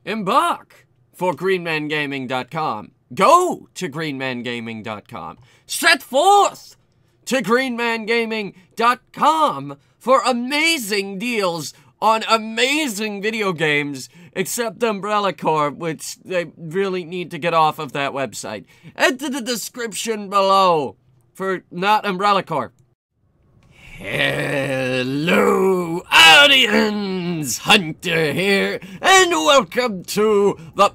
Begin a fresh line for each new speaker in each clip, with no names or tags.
Embark for greenmangaming.com. Go to greenmangaming.com. Set forth to greenmangaming.com for amazing deals on amazing video games, except Umbrella Corp, which they really need to get off of that website. Enter the description below for not Umbrella Corp. Hello, audience! Hunter here, and welcome to the...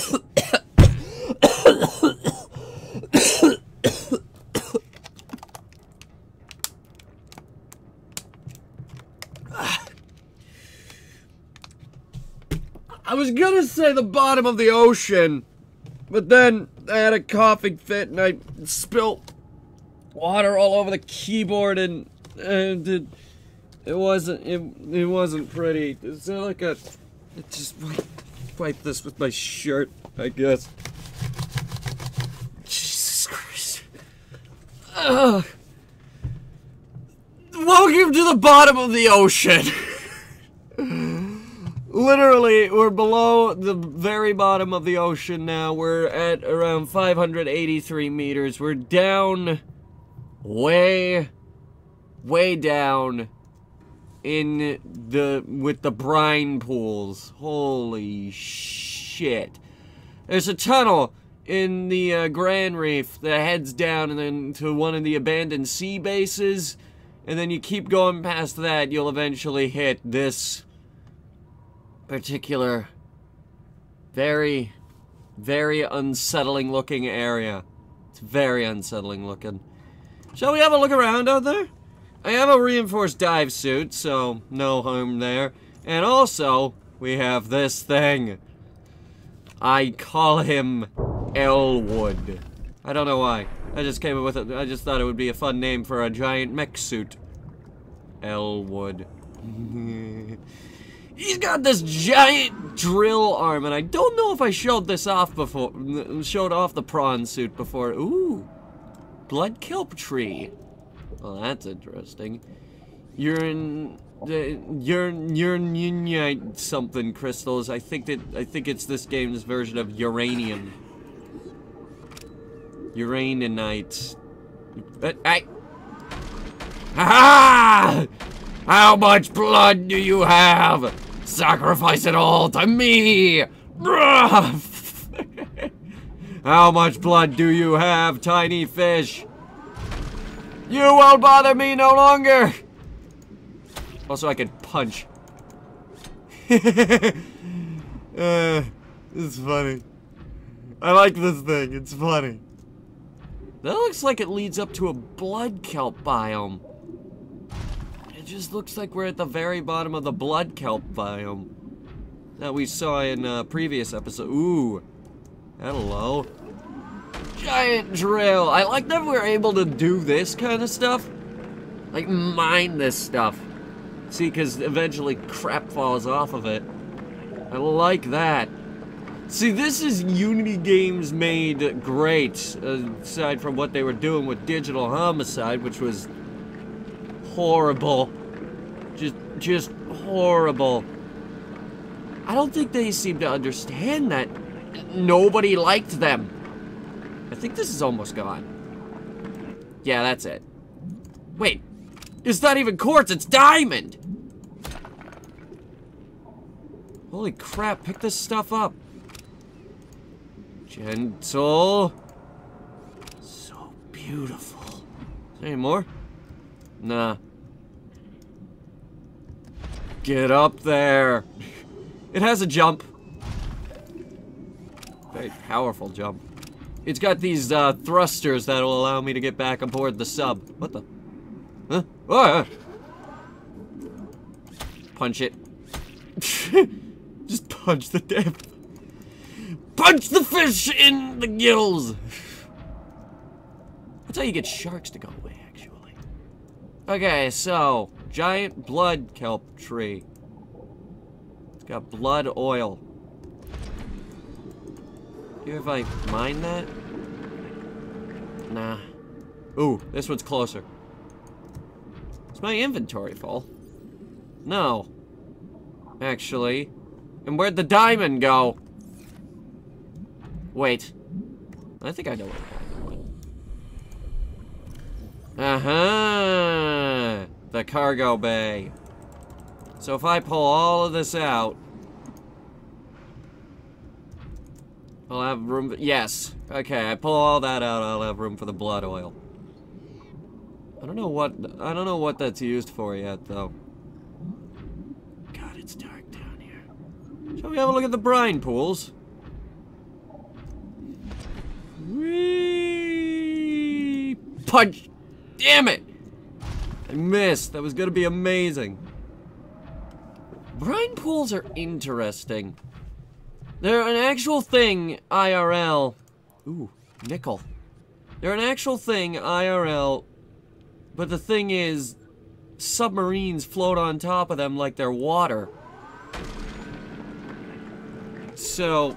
I was gonna say the bottom of the ocean, but then I had a coughing fit and I spilt water all over the keyboard and it wasn't pretty. Is there like a... just wipe this with my shirt, I guess. Jesus Christ. Welcome to the bottom of the ocean. Literally, we're below the very bottom of the ocean now. We're at around 583 meters. We're down way down with the brine pools. Holy shit. There's a tunnel in the Grand Reef that heads down and then to one of the abandoned sea bases. And then you keep going past that, you'll eventually hit this particular very unsettling looking area. It's very unsettling looking. Shall we have a look around out there? I have a reinforced dive suit, so no harm there. And also, we have this thing. I call him Elwood. I don't know why. I just came up with it. I just thought it would be a fun name for a giant mech suit. Elwood. He's got this giant drill arm, and I don't know if I showed this off before. Showed off the prawn suit before. Ooh. Blood kelp tree. Well, that's interesting. Uranite something crystals. I think it's this game's version of uranium. Uraninite. Hey! Ha! How much blood do you have? Sacrifice it all to me! How much blood do you have, tiny fish? You won't bother me no longer! Also, I can punch. It's funny. I like this thing, it's funny. That looks like it leads up to a blood kelp biome. It just looks like we're at the very bottom of the blood kelp biome that we saw in a previous episode. Ooh. Hello. Giant drill. I like that we're able to do this kind of stuff. Like, mine this stuff. See, because eventually crap falls off of it. I like that. See, this is Unity Games made great, aside from what they were doing with Digital Homicide, which was horrible. Just horrible. I don't think they seem to understand that nobody liked them. I think this is almost gone. Yeah, that's it. Wait, it's not even quartz, it's diamond! Holy crap, pick this stuff up. Gentle. So beautiful. Is there any more? Nah. Get up there. It has a jump. Very powerful jump. It's got these thrusters that'll allow me to get back aboard the sub. What the? Huh? Oh, punch it. Just punch the damn. Punch the fish in the gills! That's how you get sharks to go away, actually. Okay, so, giant blood kelp tree. It's got blood oil. Here, if I mine that? Nah. Ooh, this one's closer. Is my inventory full? No. Actually. And where'd the diamond go? Wait. I think I know where I'm going. The cargo bay. So if I pull all of this out, I'll have room. Yes. Okay, I pull all that out, I'll have room for the blood oil. I don't know what that's used for yet, though. God, it's dark down here. Shall we have a look at the brine pools? Whee! Punch! Damn it! I missed. That was gonna be amazing. Brine pools are interesting. They're an actual thing, IRL. Ooh, nickel. They're an actual thing, IRL. But the thing is, submarines float on top of them like they're water. So,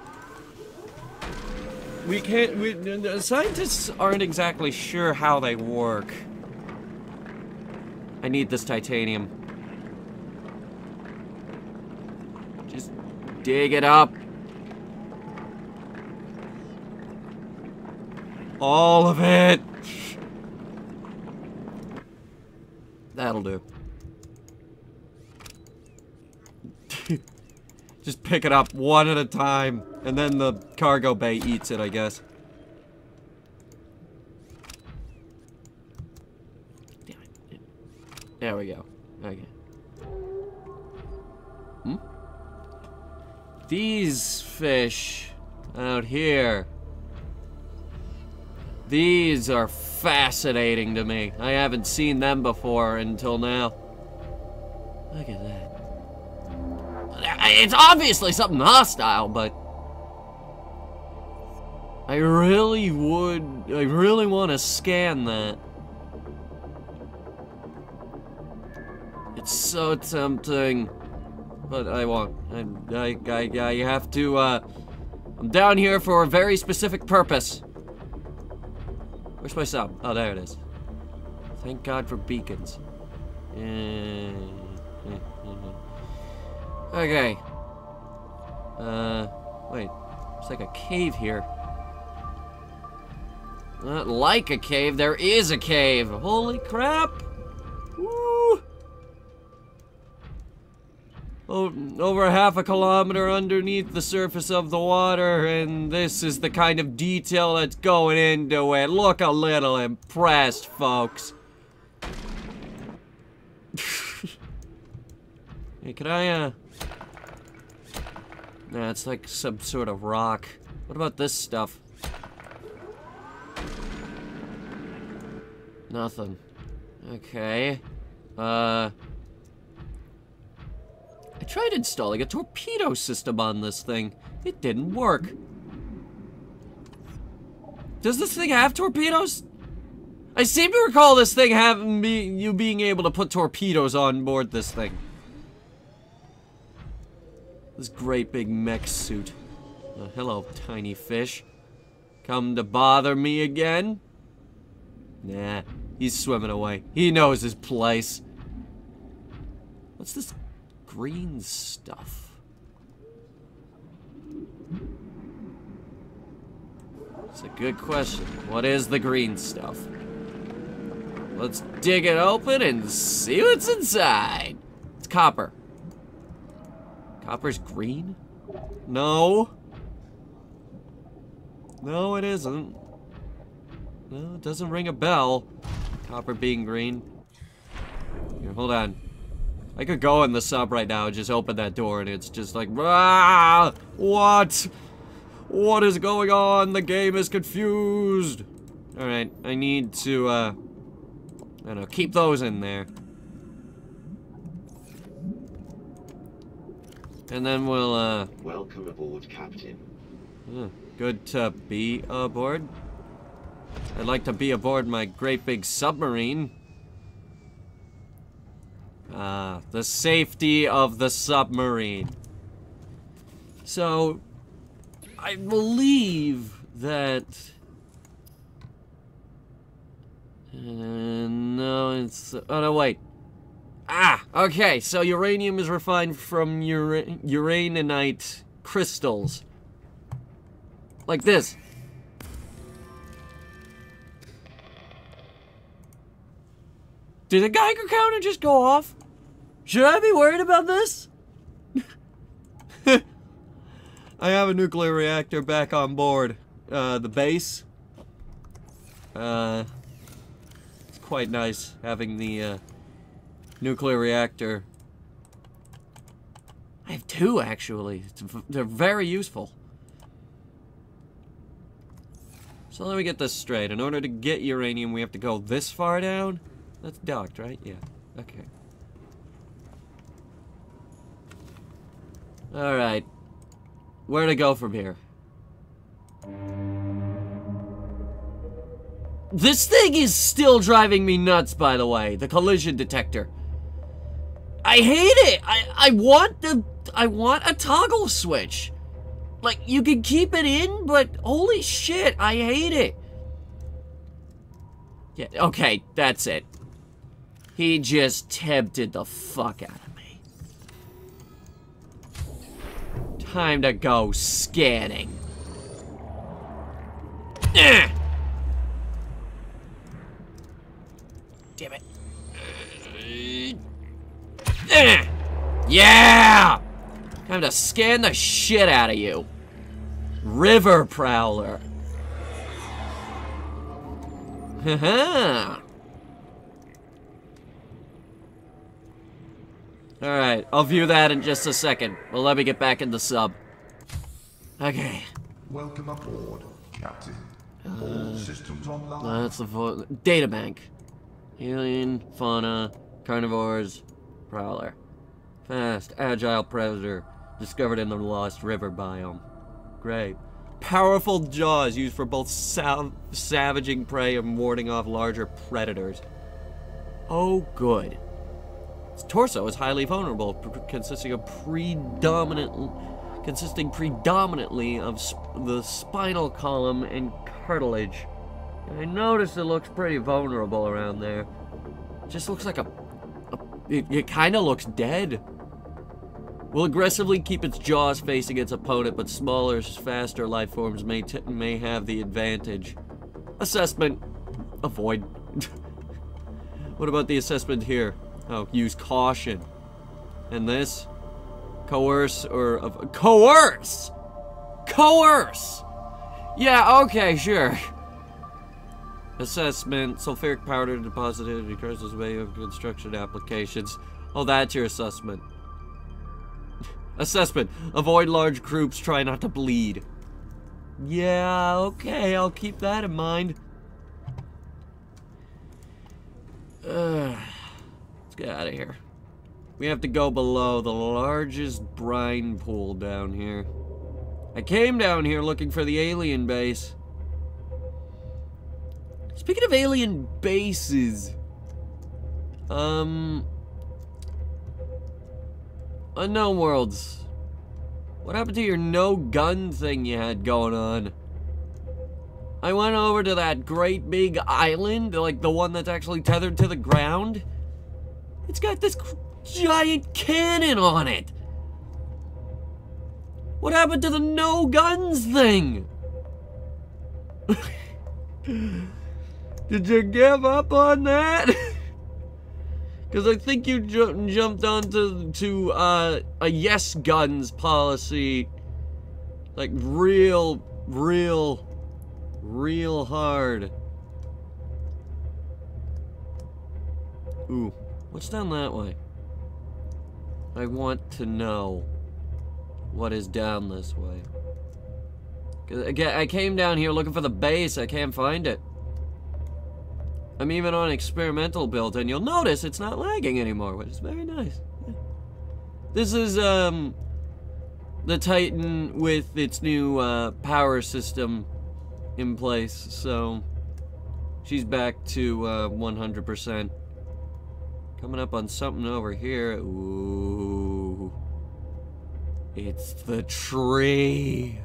the scientists aren't exactly sure how they work. I need this titanium. Just dig it up. All of it. That'll do. Just pick it up one at a time, and then the cargo bay eats it, I guess. Damn it. There we go. Okay. Hmm? These fish out here. These are fascinating to me. I haven't seen them before until now. Look at that. It's obviously something hostile, but I really want to scan that. It's so tempting, but I won't. I have to, I'm down here for a very specific purpose. Where's my sub? Oh, there it is. Thank God for beacons. Okay. Wait. It's like a cave here. Not like a cave, there is a cave! Holy crap! Woo! Oh, over half a kilometer underneath the surface of the water, and this is the kind of detail that's going into it. Look a little impressed, folks. Hey, can I, Nah, it's like some sort of rock. What about this stuff? Nothing. Okay. I tried installing a torpedo system on this thing. It didn't work. Does this thing have torpedoes? I seem to recall this thing having you being able to put torpedoes on board this thing. This great big mech suit. Hello, tiny fish. Come to bother me again? Nah, he's swimming away. He knows his place. What's this green stuff? It's a good question. What is the green stuff? Let's dig it open and see what's inside. It's copper. Copper's green? No. No, it isn't. No, it doesn't ring a bell. Copper being green. Here, hold on. I could go in the sub right now and just open that door and it's just like, ah, what? What is going on? The game is confused. Alright, I need to, I don't know, keep those in there. And then we'll,
Welcome aboard, Captain.
Good to be aboard. I'd like to be aboard my great big submarine. The safety of the submarine. So, I believe that... no, it's... oh, no, wait. Ah, okay, so uranium is refined from uraninite crystals. Like this. Did the Geiger counter just go off? Should I be worried about this? I have a nuclear reactor back on board. The base. It's quite nice having the nuclear reactor. I have two, actually. They're very useful. So let me get this straight. In order to get uranium, we have to go this far down? That's docked, right? Yeah. Okay. Alright. Where to go from here? This thing is still driving me nuts, by the way. The collision detector. I hate it! I want a toggle switch. Like, you can keep it in, but holy shit, I hate it. Yeah, okay, that's it. He just tempted the fuck out of me. Time to go scanning. Damn it. Yeah! Time to scan the shit out of you. River Prowler. Haha. Alright, I'll view that in just a second. Well, let me get back in the sub. Okay.
Welcome aboard, Captain. All systems online.
That's the databank. Alien, fauna, carnivores, prowler. Fast, agile predator. Discovered in the Lost River biome. Great. Powerful jaws used for both savaging prey and warding off larger predators. Oh, good. Its torso is highly vulnerable, consisting predominantly of the spinal column and cartilage. And I noticed it looks pretty vulnerable around there. It just looks like it kind of looks dead. Will aggressively keep its jaws facing its opponent, but smaller, faster life forms may have the advantage. Assessment. Avoid. What about the assessment here? Oh, use caution. And this? Coerce or... coerce! Coerce! Yeah, okay, sure. Assessment. Sulfuric powder deposited across this way of construction applications. Oh, that's your assessment. Assessment. Avoid large groups. Try not to bleed. Yeah, okay. I'll keep that in mind. Let's get out of here. We have to go below the largest brine pool down here. I came down here looking for the alien base. Speaking of alien bases, Unknown Worlds. What happened to your no gun thing you had going on? I went over to that great big island, like the one that's actually tethered to the ground. It's got this giant cannon on it. What happened to the no guns thing? Did you give up on that? Because I think you jumped onto a yes guns policy, like real hard. Ooh, what's down that way? I want to know what is down this way. 'Cause again, I came down here looking for the base. I can't find it. I'm even on experimental build, and you'll notice it's not lagging anymore, which is very nice. Yeah. This is the Titan with its new power system in place, so she's back to 100%. Coming up on something over here. Ooh, it's the tree.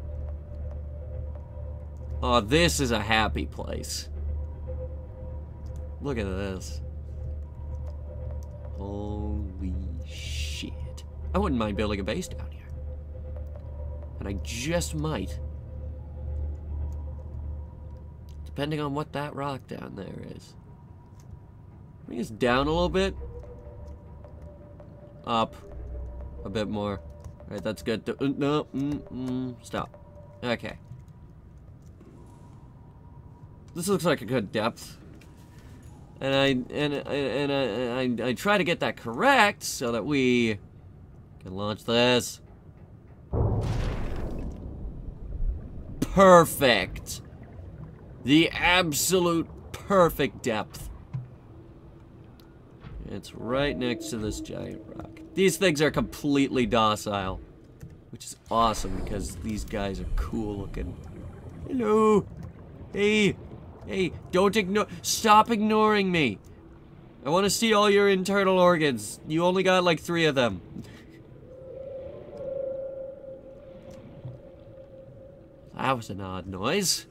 Oh, this is a happy place. Look at this. Holy shit. I wouldn't mind building a base down here. And I just might. Depending on what that rock down there is. I think it's down a little bit. Up. A bit more. Alright, that's good. No, stop. Okay. This looks like a good depth. And I try to get that correct so that we can launch this. Perfect. The absolute perfect depth. It's right next to this giant rock. These things are completely docile, which is awesome because these guys are cool looking. Hello. Hey. Hey, don't ignore. Stop ignoring me. I want to see all your internal organs. You only got like 3 of them. That was an odd noise.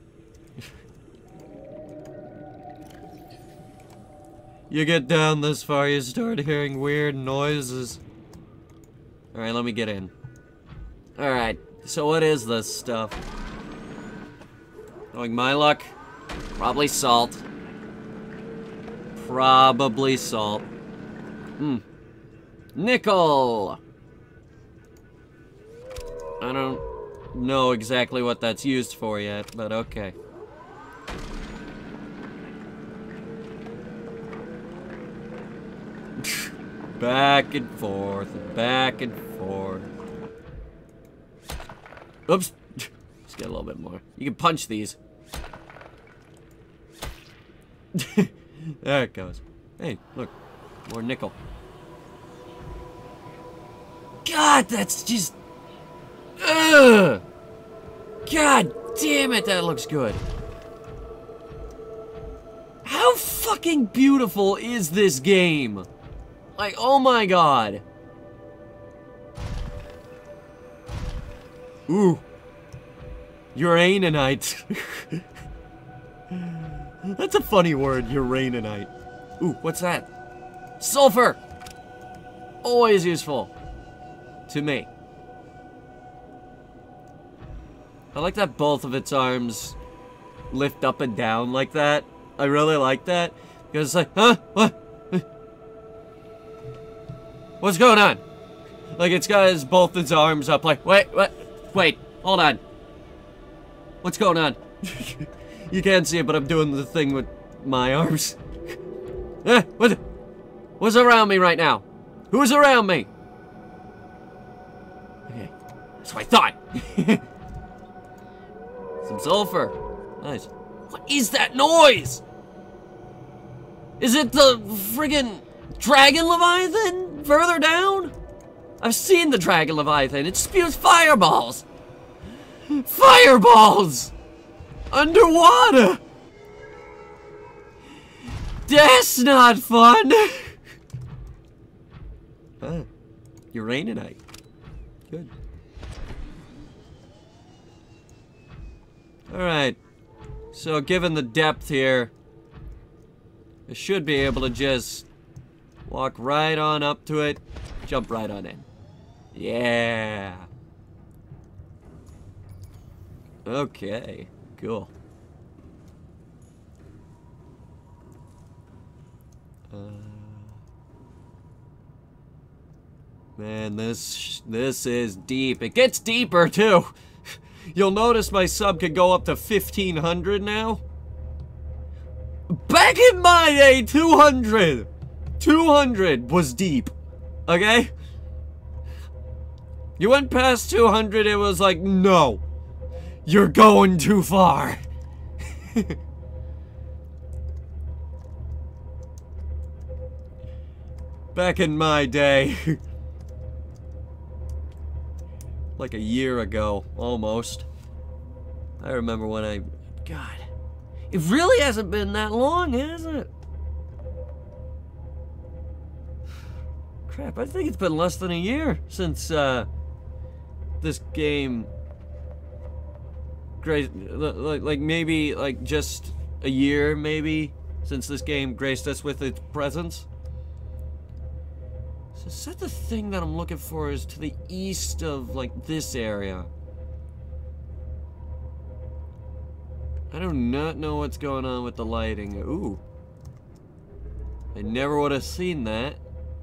You get down this far, you start hearing weird noises. Alright, let me get in. Alright, so what is this stuff? Knowing my luck, probably salt. Probably salt. Nickel! I don't know exactly what that's used for yet, but okay. Back and forth, back and forth. Oops. Let's get a little bit more. You can punch these. There it goes. Hey, look. More nickel. God, that's just... Ugh! God damn it, that looks good. How fucking beautiful is this game? Like, oh my god. Ooh. Uraninite. That's a funny word, uraninite. Ooh, what's that? Sulfur! Always useful. To me. I like that both of its arms lift up and down like that. I really like that. Because it's like, huh? What? What's going on? Like, it's got both its arms up like, wait, hold on. What's going on? You can't see it, but I'm doing the thing with my arms. What's around me right now? Who's around me? Okay, that's what I thought. Some sulfur. Nice. What is that noise? Is it the friggin' Dragon Leviathan further down? I've seen the Dragon Leviathan. It spews fireballs. Fireballs! Underwater! That's not fun! Uraninite. Good. Alright. So, given the depth here, I should be able to just walk right on up to it, jump right on in. Yeah! Okay, cool. Man, this is deep. It gets deeper, too. You'll notice my sub can go up to 1,500 now. Back in my day, 200! 200 was deep. Okay? You went past 200, it was like, no. You're going too far. Back in my day. Like a year ago, almost. I remember when I... God. It really hasn't been that long, has it? Crap, I think it's been less than a year since, this game... Like maybe, like, just a year, maybe, since this game graced us with its presence. So is that the thing that I'm looking for is to the east of, like, this area? I do not know what's going on with the lighting. Ooh. I never would have seen that.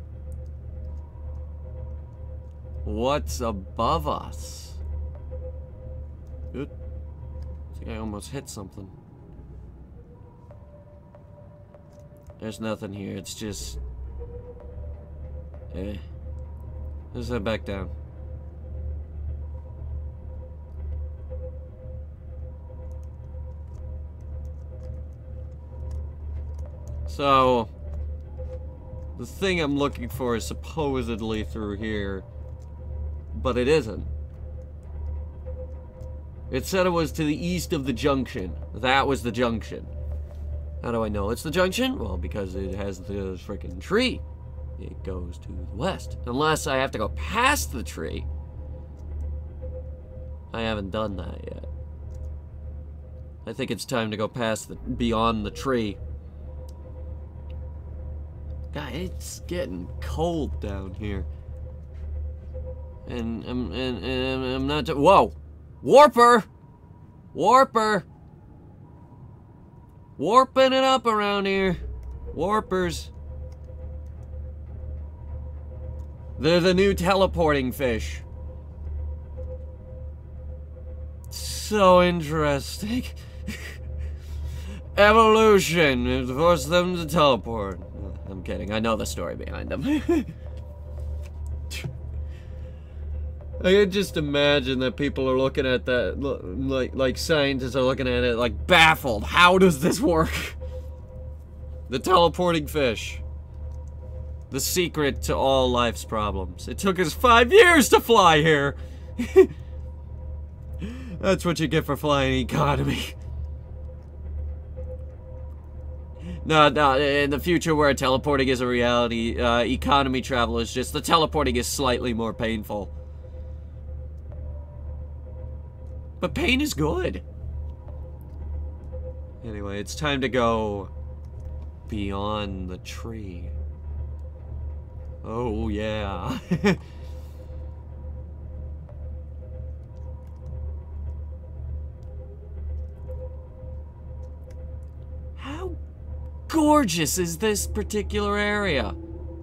What's above us? Oop. I think I almost hit something. There's nothing here, it's just... Let's head back down. So... the thing I'm looking for is supposedly through here. But it isn't. It said it was to the east of the junction. That was the junction. How do I know it's the junction? Well, because it has the freaking tree. It goes to the west. Unless I have to go past the tree. I haven't done that yet. I think it's time to go past the, beyond the tree. God, it's getting cold down here. And I'm not. Whoa, Warper, Warper, warping it up around here. Warpers. They're the new teleporting fish. So interesting. Evolution has forced them to teleport. I'm kidding. I know the story behind them. I can just imagine that people are looking at that, like scientists are looking at it, like baffled. How does this work? The teleporting fish. The secret to all life's problems. It took us 5 years to fly here. That's what you get for flying economy. No, in the future where teleporting is a reality, economy travel is just, the teleporting is slightly more painful. But pain is good. Anyway, it's time to go beyond the tree. Oh, yeah. How gorgeous is this particular area?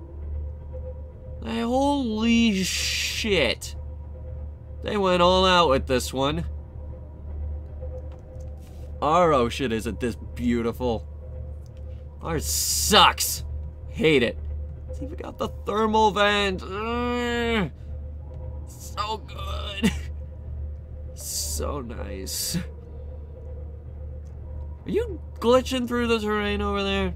Holy shit. They went all out with this one. Our ocean isn't this beautiful. Ours sucks. Hate it. It's even got the thermal vent. So good. So nice. Are you glitching through the terrain over there?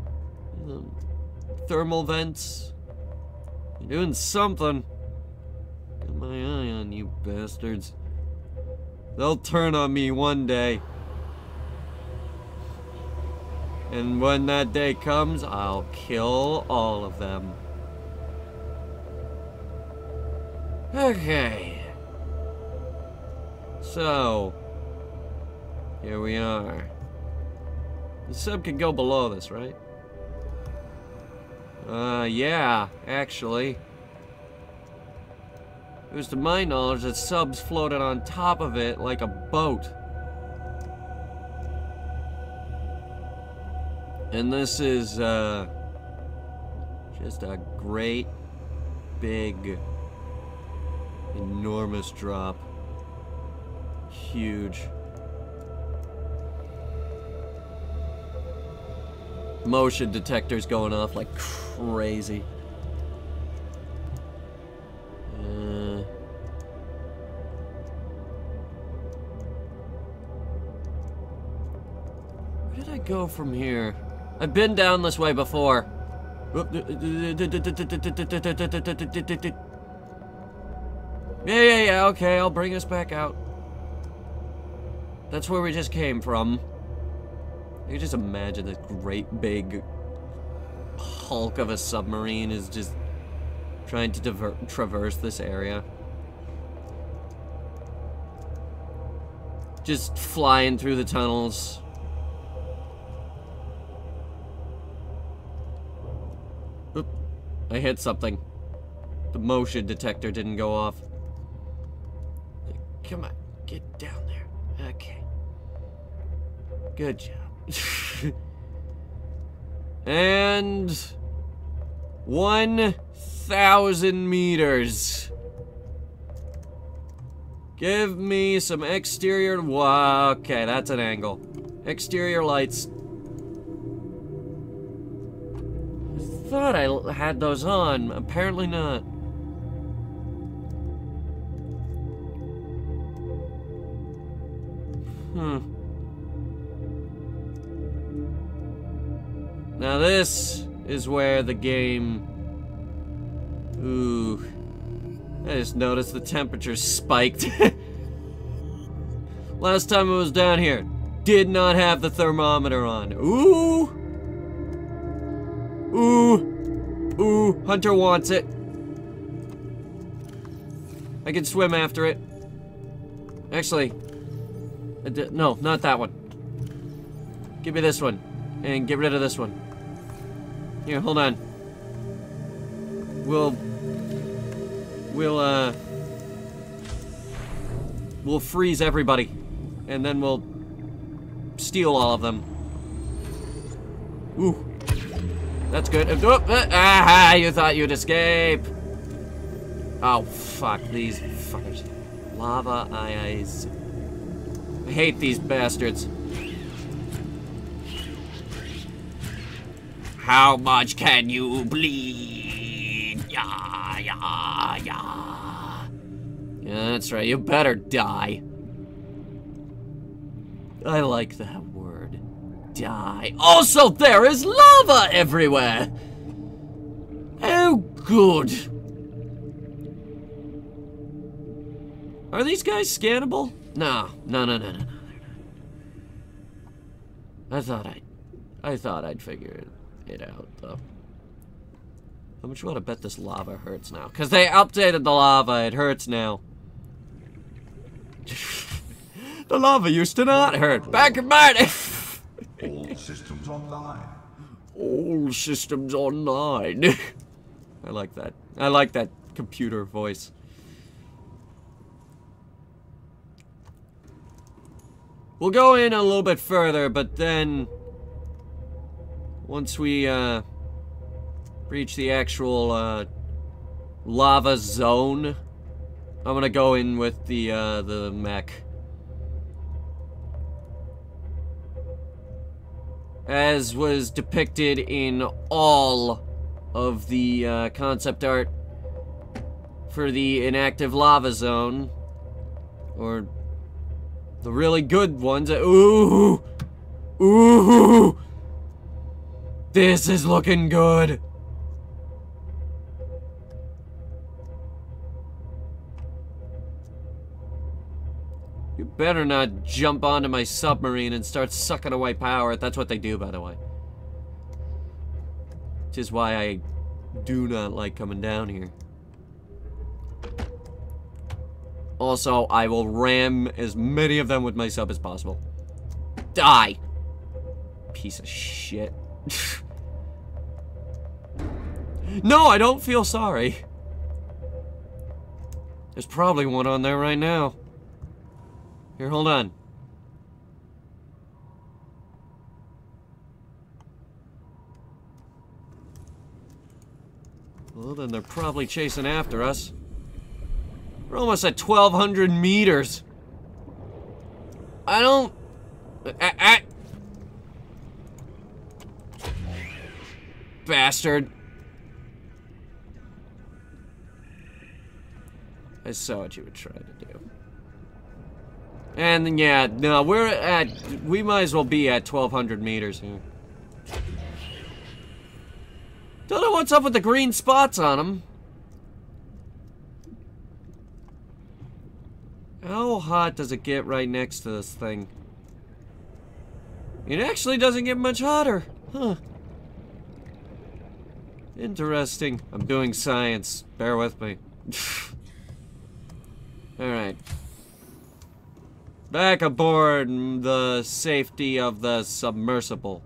Thermal vents. You're doing something. Got my eye on you bastards. They'll turn on me one day. And when that day comes, I'll kill all of them. Okay. So, here we are. The sub can go below this, right? Yeah, actually. It was to my knowledge that subs floated on top of it like a boat. And this is, just a great, big, enormous drop. Huge. Motion detectors going off like crazy. Where did I go from here? I've been down this way before. Yeah, okay, I'll bring us back out. That's where we just came from. You can just imagine this great big hulk of a submarine is just trying to traverse this area. Just flying through the tunnels. Oop, I hit something. The motion detector didn't go off. Come on, get down there. Okay. Good job. And 1,000 meters. Give me some exterior. Wow, okay, that's an angle. Exterior lights. I thought I had those on. Apparently not. Now this is where the game... Ooh. I just noticed the temperature spiked. Last time I was down here, did not have the thermometer on. Ooh! Ooh! Ooh! Hunter wants it. I can swim after it. Actually, no, not that one. Give me this one, and get rid of this one. Here, hold on. We'll freeze everybody, and then we'll steal all of them. Ooh, that's good. Ah, you thought you'd escape. Oh, fuck these fuckers. Lava eyes. I hate these bastards. How much can you bleed? Yeah, yeah, yeah. Yeah, that's right. You better die. I like that word. Die. Also, there is lava everywhere. Oh, good. Are these guys scannable? No. No, no, no, no, no. I thought I'd figure it out, though. How much you want to bet this lava hurts now? Because they updated the lava, it hurts now. The lava used to not hurt. Back in my day.
All systems online.
All systems online. I like that. I like that computer voice. We'll go in a little bit further, but then once we reach the actual lava zone, I'm gonna go in with the mech. As was depicted in all of the concept art for the inactive lava zone, or the really good ones. Ooh! Ooh! This is looking good! You better not jump onto my submarine and start sucking away power. That's what they do, by the way. Which is why I do not like coming down here. Also, I will ram as many of them with my sub as possible. Die! Piece of shit. No, I don't feel sorry. There's probably one on there right now. Here, hold on. Well, then they're probably chasing after us. We're almost at 1,200 meters. I don't... Bastard. I saw what you were trying to do. And yeah, no, we might as well be at 1,200 meters here. Don't know what's up with the green spots on them. How hot does it get right next to this thing? It actually doesn't get much hotter. Huh. Interesting. I'm doing science. Bear with me. Alright. Back aboard the safety of the submersible.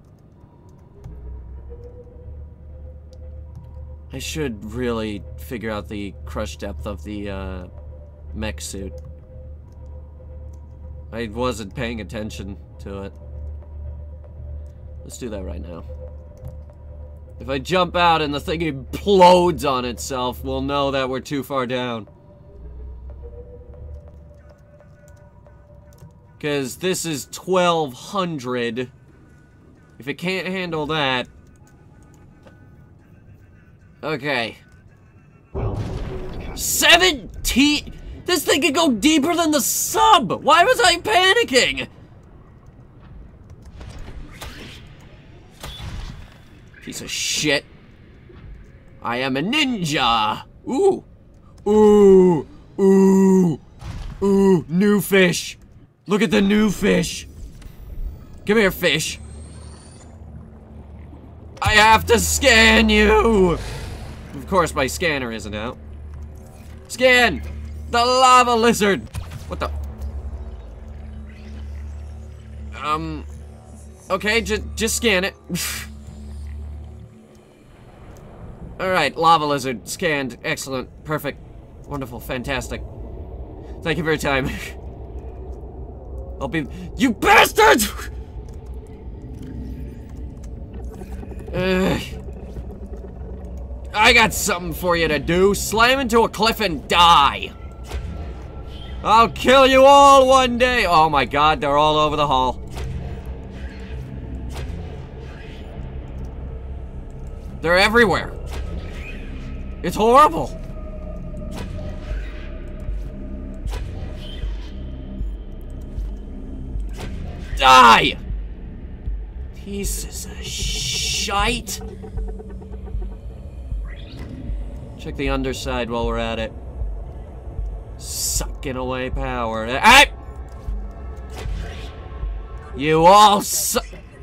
I should really figure out the crush depth of the mech suit. I wasn't paying attention to it. Let's do that right now. If I jump out and the thing implodes on itself, we'll know that we're too far down. Because this is 1200. If it can't handle that... Okay. 17! This thing could go deeper than the sub! Why was I panicking? Piece of shit. I am a ninja! Ooh! Ooh! Ooh! Ooh! New fish! Look at the new fish! Come here, fish. I have to scan you! Of course, my scanner isn't out. Scan! The lava lizard! What the? Okay, just scan it. Alright, lava lizard, scanned. Excellent, perfect, wonderful, fantastic. Thank you for your time. I'll be- You bastards! I got something for you to do. Slam into a cliff and die. I'll kill you all one day. Oh my god, they're all over the hall. They're everywhere. It's horrible. Die! Pieces of shite. Check the underside while we're at it. Sucking away power. Hey! You all suck.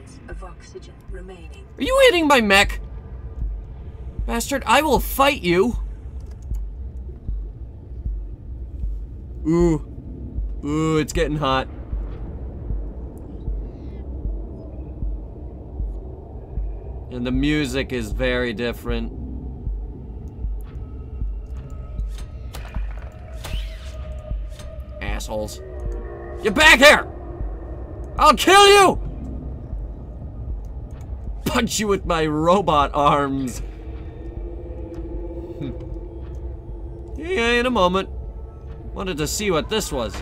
Are you hitting my mech? Bastard, I will fight you. Ooh. Ooh, it's getting hot. And the music is very different. Assholes. Get back here! I'll kill you! Punch you with my robot arms. Yeah, in a moment. Wanted to see what this was.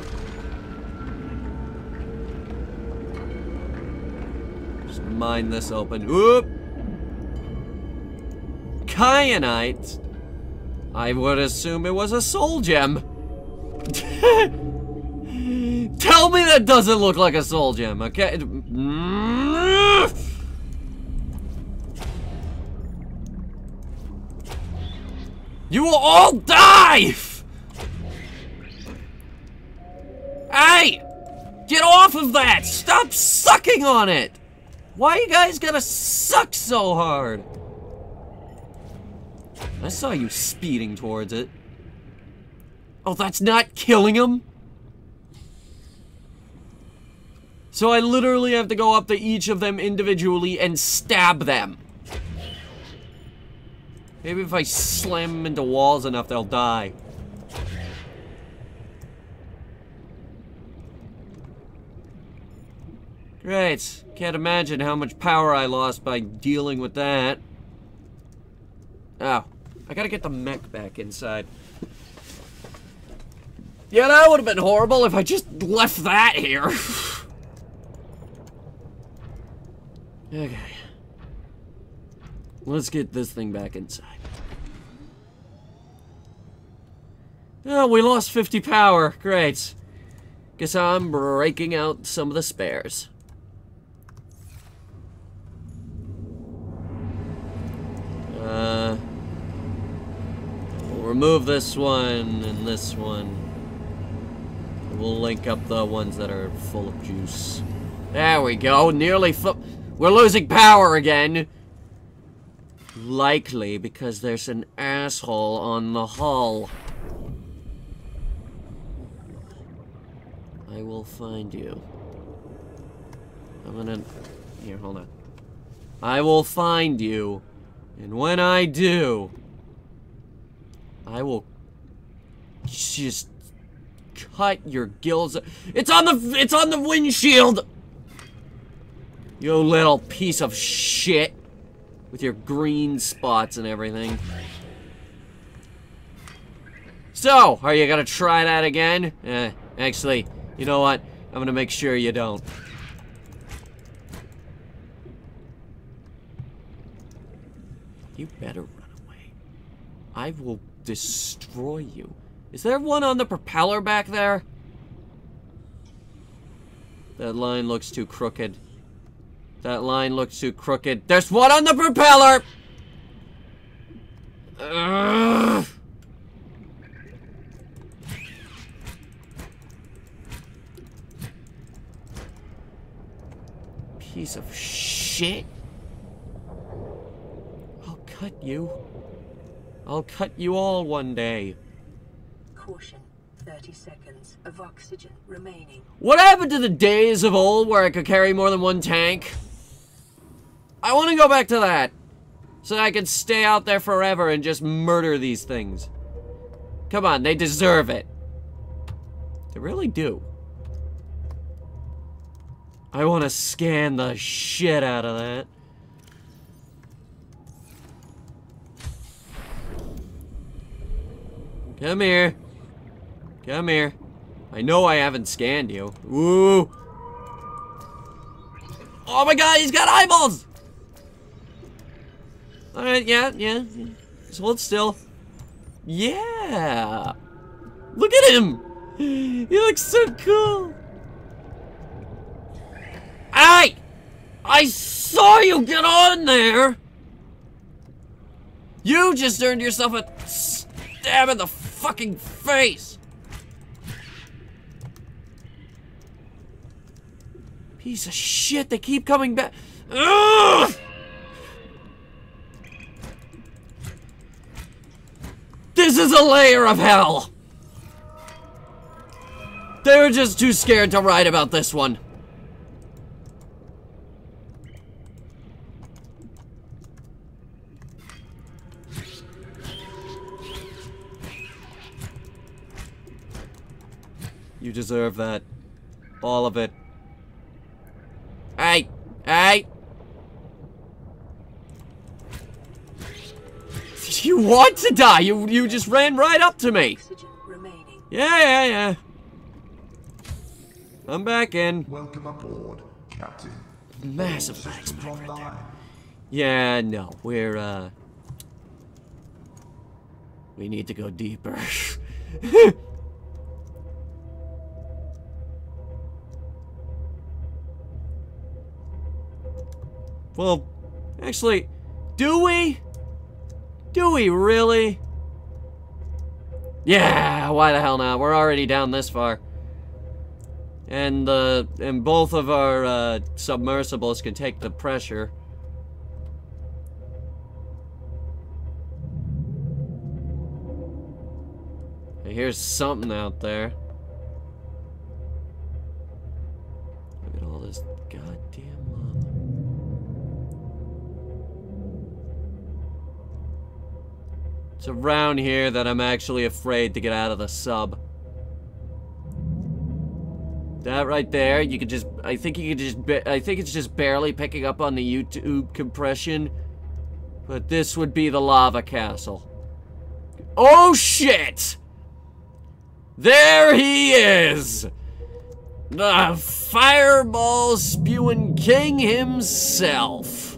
Just mine this open. Whoop! Kyanite. I would assume it was a soul gem. Tell me that doesn't look like a soul gem, okay? You will all die! Hey! Get off of that! Stop sucking on it! Why you guys gotta suck so hard? I saw you speeding towards it. Oh, that's not killing him? So I literally have to go up to each of them individually and stab them. Maybe if I slam them into walls enough, they'll die. Great. Can't imagine how much power I lost by dealing with that. Oh. I gotta get the mech back inside. Yeah, that would have been horrible if I just left that here. Okay. Let's get this thing back inside. Oh, we lost 50 power. Great. Guess I'm breaking out some of the spares. We'll remove this one and this one. We'll link up the ones that are full of juice. There we go. Nearly full. We're losing power again. Likely because there's an asshole on the hull. I will find you. I'm gonna... Here, hold on. I will find you. And when I do, I will just cut your gills. It's on the windshield. You little piece of shit. With your green spots and everything. So, are you gonna try that again? Actually, you know what? I'm gonna make sure you don't. You better run away. I will destroy you. Is there one on the propeller back there? That line looks too crooked. That line looks too crooked. There's one on the propeller! Ugh. Piece of shit. I'll cut you. I'll cut you all one day.
Caution. 30 seconds of oxygen remaining.
What happened to the days of old where I could carry more than one tank? I want to go back to that. So that I can stay out there forever and just murder these things. Come on, they deserve it. They really do. I want to scan the shit out of that. Come here. Come here. I know I haven't scanned you. Ooh. Oh my god, he's got eyeballs! Alright, yeah. Just hold still. Yeah! Look at him! He looks so cool! Hey! I saw you get on there! You just earned yourself a stab in the fucking face! Piece of shit, they keep coming back. Ugh! This is a layer of hell! They were just too scared to write about this one. You deserve that. All of it. Hey! Hey! You want to die! You just ran right up to me!
Oxygen remaining.
Yeah. I'm back in.
Welcome aboard, Captain.
Massive
All
lag
systems
spike right there.
online.
Yeah, no. We need to go deeper. Well, actually, do we? Do we really? Yeah, why the hell not? We're already down this far. And both of our submersibles can take the pressure. Here's something out there. Look at all this goddamn lava. It's around here that I'm actually afraid to get out of the sub. That right there, you could just, I think it's just barely picking up on the YouTube compression. But this would be the lava castle. Oh shit! There he is! The fireball spewing king himself.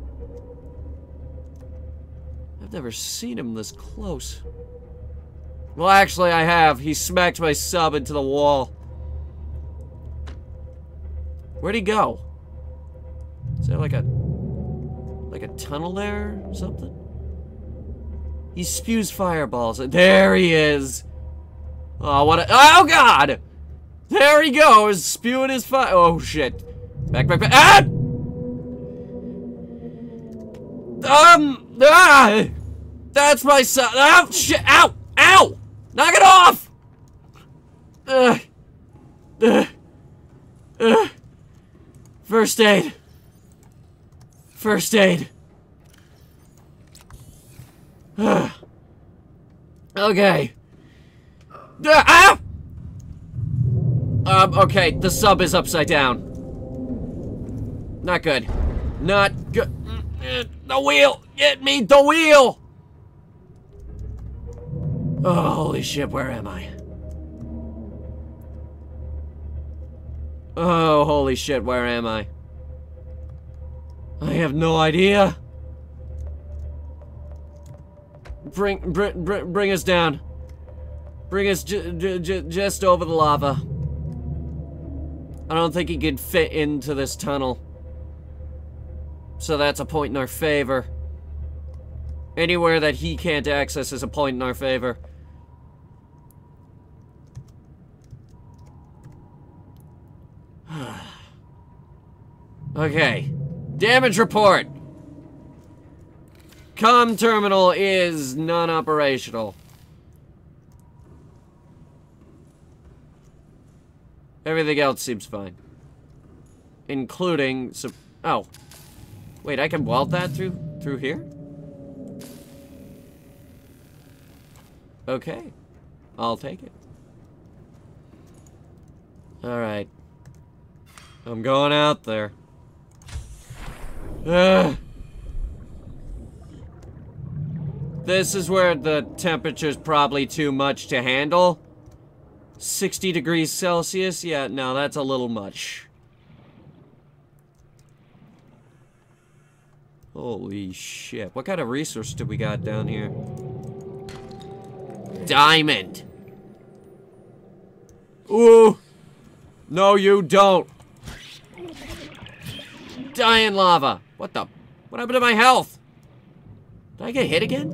I've never seen him this close. Well, actually, I have. He smacked my sub into the wall. Where'd he go? Is there like a tunnel there or something? He spews fireballs. There he is. Oh, what a... Oh, God! There he goes, spewing his fire... Oh, shit. Back. Ah! Ah! That's my son. Oh, shit. Ow! Ow! Knock it off! First aid. First aid. Okay. Ah! Okay, the sub is upside down. Not good. Not good. The wheel! Get me the wheel! Oh, holy shit, where am I? Oh, holy shit, where am I? I have no idea. Bring us down. Bring us just over the lava. I don't think he could fit into this tunnel. So that's a point in our favor. Anywhere that he can't access is a point in our favor. Okay. Damage report. Comm terminal is non-operational. Everything else seems fine. Including some... Oh. Wait, I can weld that through here? Okay. I'll take it. Alright. I'm going out there. This is where the temperature's probably too much to handle. 60 degrees Celsius? Yeah, no, that's a little much. Holy shit. What kind of resource do we got down here? Diamond! Ooh! No, you don't! Die in lava! What the? What happened to my health? Did I get hit again?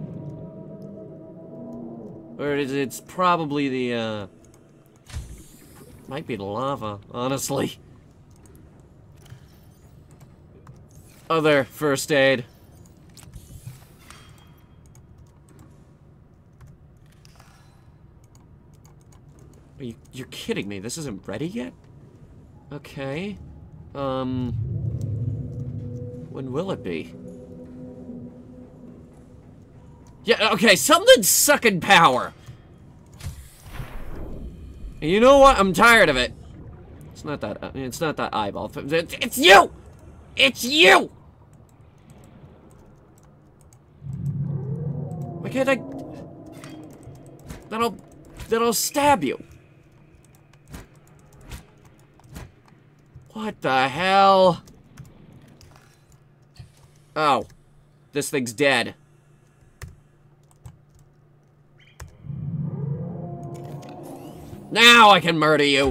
Or it's probably the, might be the lava, honestly. Other first aid. You're kidding me, this isn't ready yet? Okay. When will it be? Yeah, okay, something's sucking power. And you know what? I'm tired of it. It's not that eyeball. It's you! It's you! Why can't I... That'll stab you. What the hell? Oh. This thing's dead. Now I can murder you.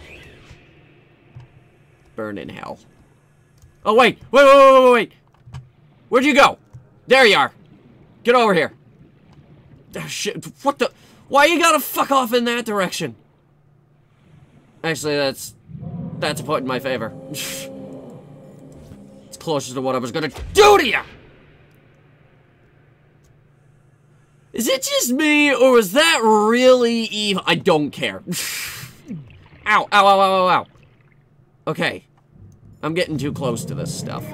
Burn in hell. Oh, wait. Wait. Where'd you go? There you are. Get over here. Oh, shit. What the? Why you gotta fuck off in that direction? Actually, that's a point in my favor. It's closer to what I was gonna do to you. Is it just me, or was that really evil? I don't care. Ow, ow, ow, ow, ow, ow. Okay. I'm getting too close to this stuff.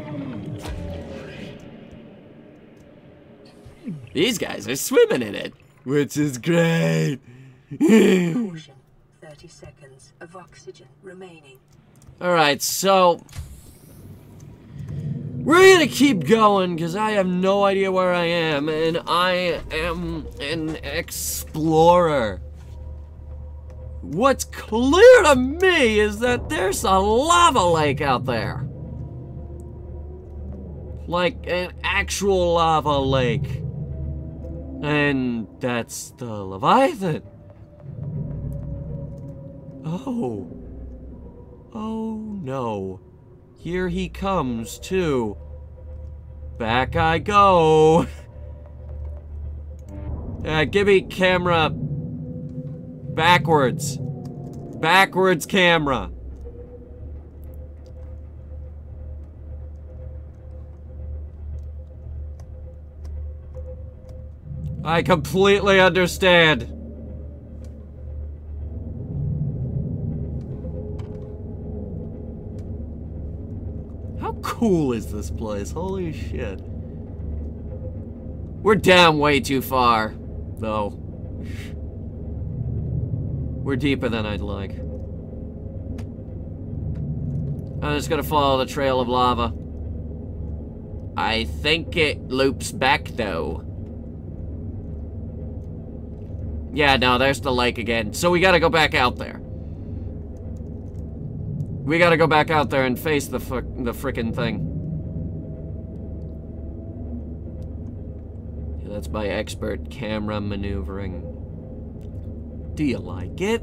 These guys are swimming in it, which is great.
Caution. 30 seconds of oxygen remaining.
Alright, so... we're gonna keep going, because I have no idea where I am, and I am an explorer. What's clear to me is that there's a lava lake out there. Like an actual lava lake. And that's the Leviathan. Oh. Oh no. Here he comes, too. Back I go. Give me camera. Backwards. Backwards camera. I completely understand. How cool is this place? Holy shit. We're down way too far, though. We're deeper than I'd like. I'm just gonna follow the trail of lava. I think it loops back, though. Yeah, no, there's the lake again. So we gotta go back out there. We gotta go back out there and face the frickin' thing. Yeah, that's my expert camera maneuvering. Do you like it?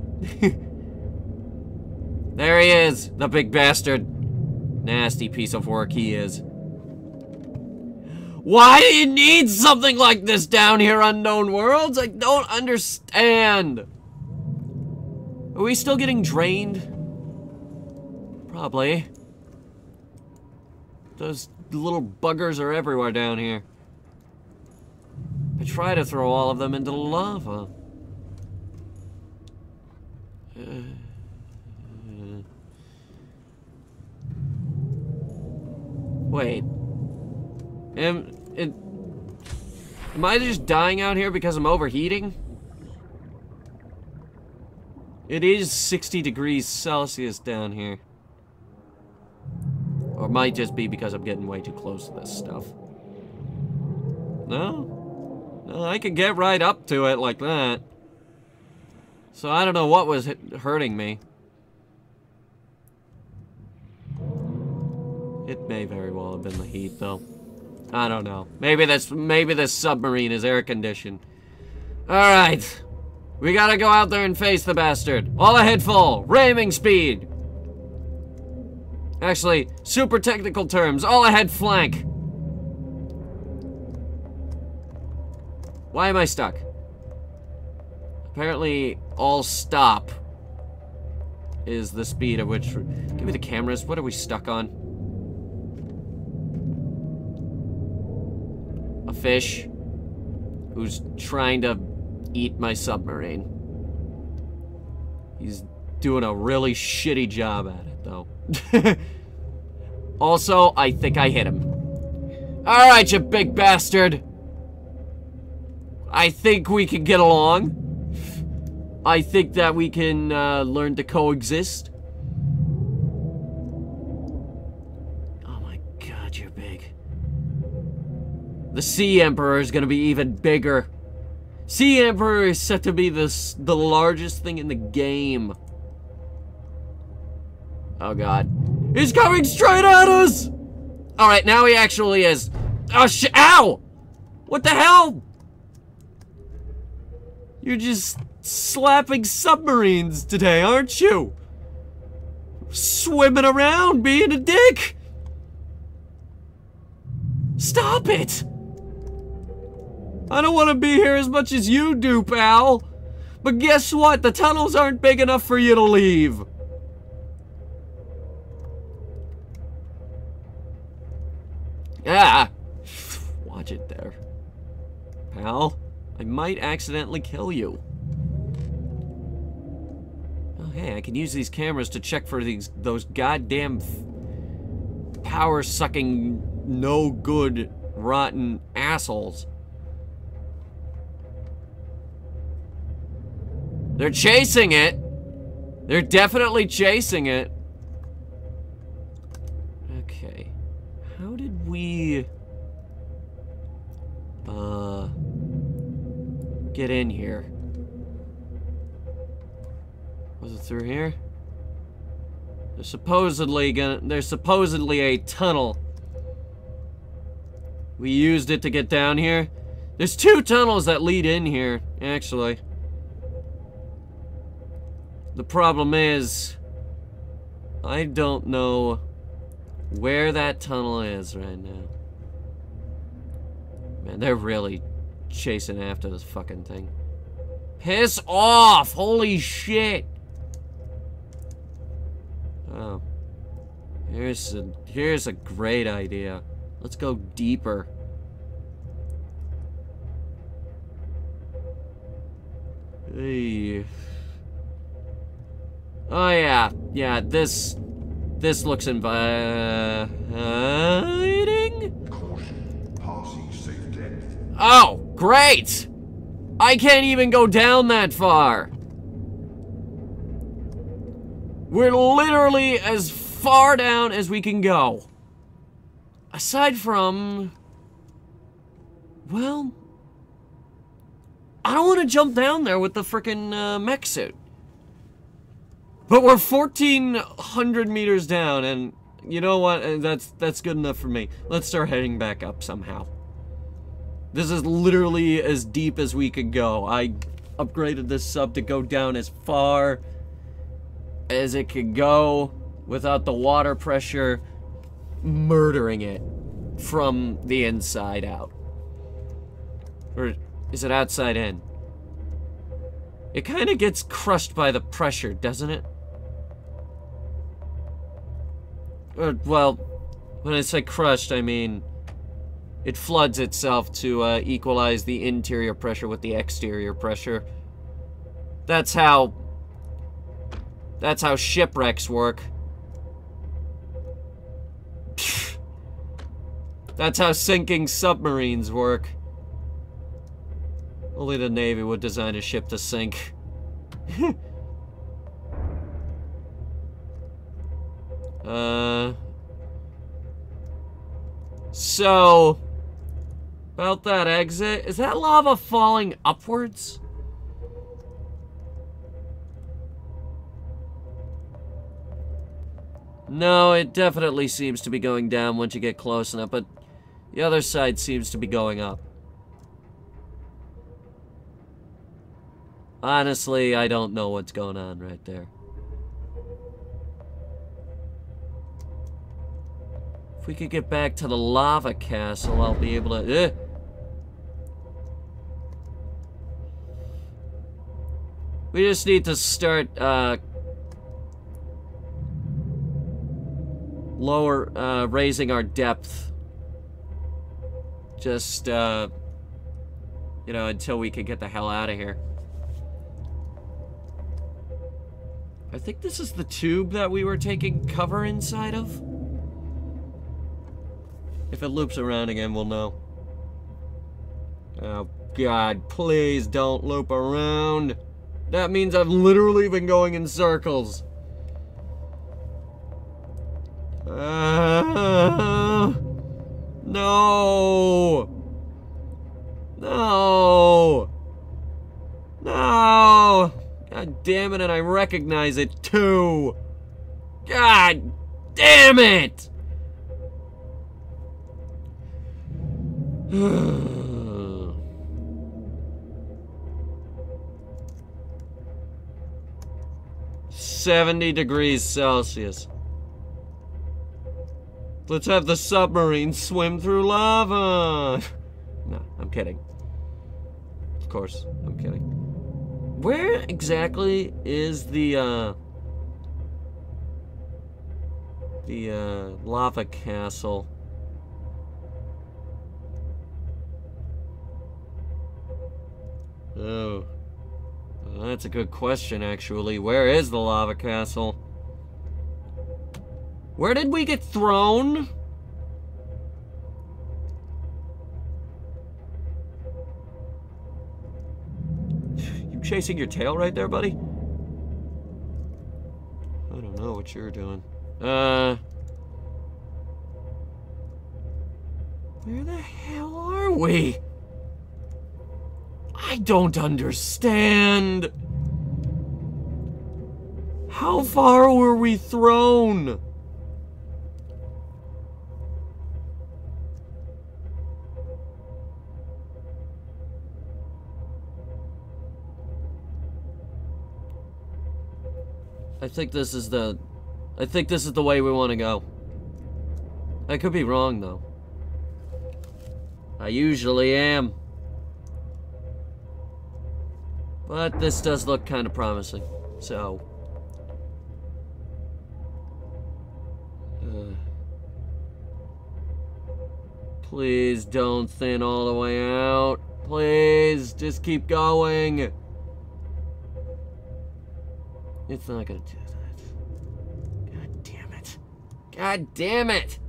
There he is, the big bastard. Nasty piece of work he is. Why do you need something like this down here, Unknown Worlds? I don't understand. Are we still getting drained? Probably. Those little buggers are everywhere down here. I try to throw all of them into the lava. Wait. Am I just dying out here because I'm overheating? It is 60 degrees Celsius down here. Or it might just be because I'm getting way too close to this stuff. No? No, I could get right up to it like that. So I don't know what was hurting me. It may very well have been the heat, though. I don't know. Maybe this submarine is air conditioned. Alright. We gotta go out there and face the bastard. All ahead full. Ramming speed. Actually, super technical terms. All ahead flank. Why am I stuck? Apparently, all stop is the speed at which... Give me the cameras. What are we stuck on? A fish who's trying to eat my submarine. He's doing a really shitty job at it, though. Also, I think I hit him. Alright, you big bastard. I think we can get along. I think that we can learn to coexist. Oh my god, you're big. The Sea Emperor is gonna be even bigger. Sea Emperor is set to be the largest thing in the game. Oh god. He's coming straight at us! Alright, now he actually is. Oh ow! What the hell? You're just slapping submarines today, aren't you? Swimming around being a dick! Stop it! I don't want to be here as much as you do, pal. But guess what? The tunnels aren't big enough for you to leave. Ah! Watch it there. Pal, I might accidentally kill you. Oh, hey, I can use these cameras to check for those goddamn power-sucking, no-good, rotten assholes. They're chasing it. They're definitely chasing it. Okay. How did we... get in here? Was it through here? There's supposedly a tunnel. We used it to get down here. There's 2 tunnels that lead in here, actually. The problem is, I don't know where that tunnel is right now. Man, they're really chasing after this fucking thing. Piss off! Holy shit! Oh. Here's a great idea. Let's go deeper. Hey. Oh yeah, yeah. This looks inviting.
Caution, passing safe depth.
Oh, great! I can't even go down that far. We're literally as far down as we can go. Aside from... Well... I don't want to jump down there with the frickin' mech suit. But we're 1,400 meters down, and you know what? That's good enough for me. Let's start heading back up somehow. This is literally as deep as we could go. I upgraded this sub to go down as far as it could go without the water pressure murdering it from the inside out. Or is it outside in? It kind of gets crushed by the pressure, doesn't it? Well, when I say crushed, I mean it floods itself to equalize the interior pressure with the exterior pressure. That's how shipwrecks work. That's how sinking submarines work. Only the Navy would design a ship to sink. So, about that exit, is that lava falling upwards? No, it definitely seems to be going down once you get close enough, but the other side seems to be going up. Honestly, I don't know what's going on right there. If we could get back to the lava castle, I'll be able to... We just need to start, raising our depth. Just, you know, until we can get the hell out of here. I think this is the tube that we were taking cover inside of. If it loops around again, we'll know. Oh, God, please don't loop around. That means I've literally been going in circles. No. No. No. God damn it, and I recognize it too. God damn it. 70 degrees Celsius. Let's have the submarine swim through lava. No, I'm kidding. Of course, I'm kidding. Where exactly is the lava castle? Oh, well, that's a good question, actually. Where is the lava castle? Where did we get thrown? You chasing your tail right there, buddy? I don't know what you're doing. Where the hell are we? I don't understand. How far were we thrown? I think this is the way we want to go. I could be wrong, though. I usually am. But this does look kind of promising, so... Please don't thin all the way out. Please, just keep going. It's not gonna do that. God damn it. God damn it!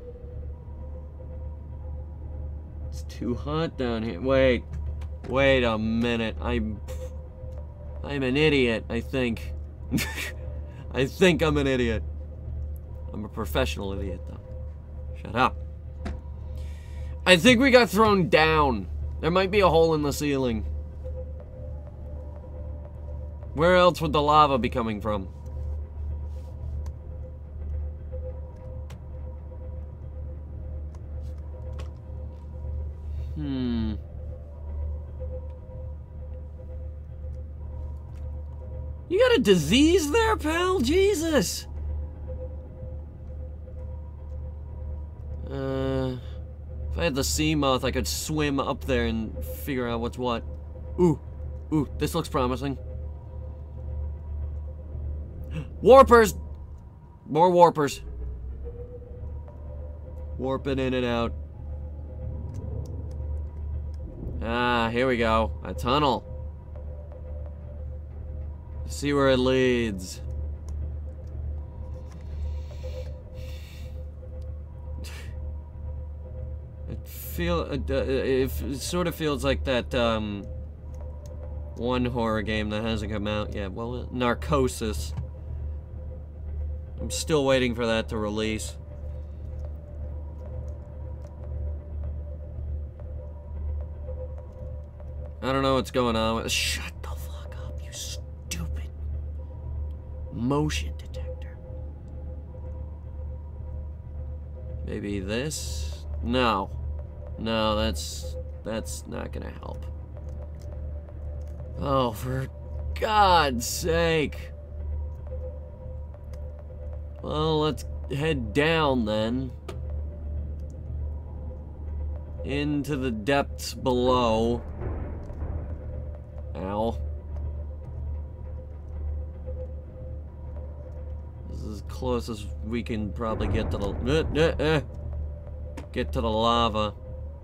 It's too hot down here. Wait a minute. I'm an idiot, I think. I think I'm an idiot. I'm a professional idiot, though. Shut up. I think we got thrown down. There might be a hole in the ceiling. Where else would the lava be coming from? You got a disease there, pal? Jesus! If I had the sea moth, I could swim up there and figure out what's what. Ooh, this looks promising. Warpers! More warpers. Warping in and out. Ah, here we go. A tunnel. Let's see where it leads. It sort of feels like that one horror game that hasn't come out yet. Well, Narcosis. I'm still waiting for that to release. I don't know what's going on with. Shut the fuck up, you stupid motion detector. Maybe this? No. No, that's not gonna help. Oh, for God's sake. Well, let's head down then. Into the depths below. Ow. This is as close as we can probably get to the get to the lava.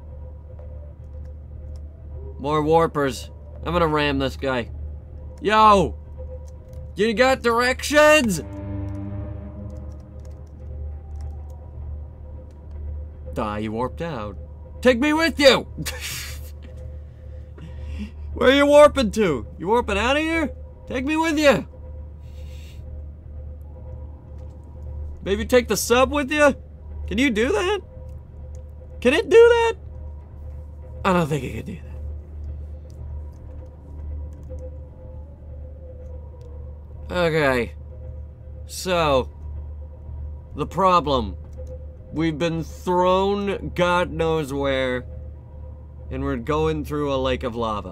More warpers. I'm gonna ram this guy. Yo! You got directions? You warped out. Take me with you! Where are you warping to? You warping out of here? Take me with you! Maybe take the sub with you? Can you do that? Can it do that? I don't think it can do that. Okay. So, the problem. We've been thrown God knows where, and we're going through a lake of lava.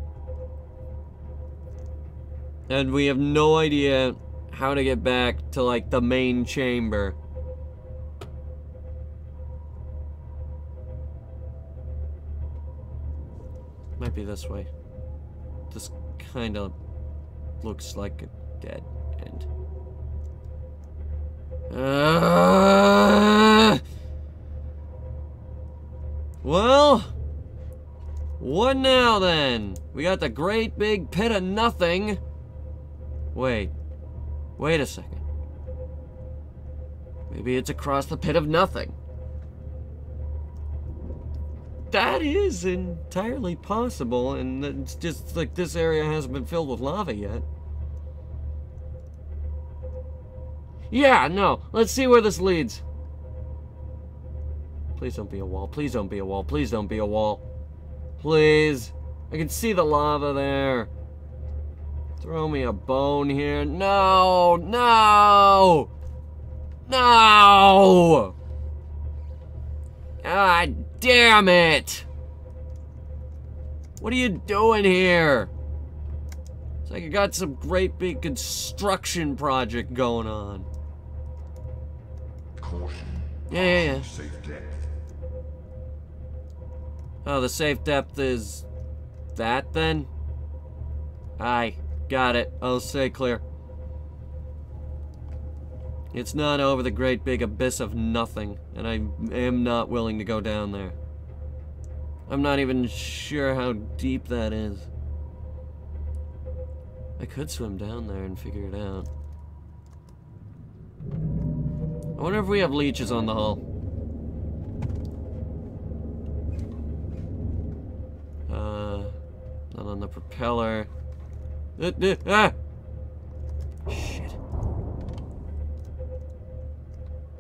And we have no idea how to get back to, like, the main chamber. Might be this way. This kind of looks like a dead end. Well, what now then? We got the great big pit of nothing. Wait a second. Maybe it's across the pit of nothing. That is entirely possible, and it's just like this area hasn't been filled with lava yet. Yeah, no, let's see where this leads. Please don't be a wall, please don't be a wall, please don't be a wall. Please. I can see the lava there. Throw me a bone here. No, no, no. God damn it. What are you doing here? It's like you got some great big construction project going on.
Caution.
Yeah.
Safe depth.
Oh, the safe depth is that then? Aye, got it. I'll stay clear. It's not over the great big abyss of nothing, and I am not willing to go down there. I'm not even sure how deep that is. I could swim down there and figure it out. I wonder if we have leeches on the hull. Not on the propeller. Ah! Shit.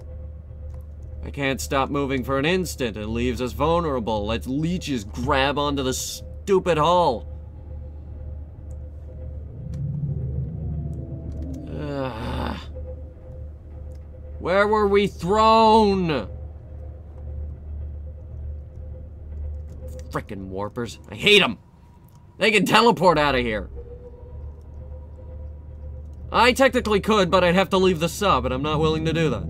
I can't stop moving for an instant. It leaves us vulnerable. Let's leeches grab onto the stupid hull. Where were we thrown? Frickin' warpers. I hate them. They can teleport out of here. I technically could, but I'd have to leave the sub, and I'm not willing to do that.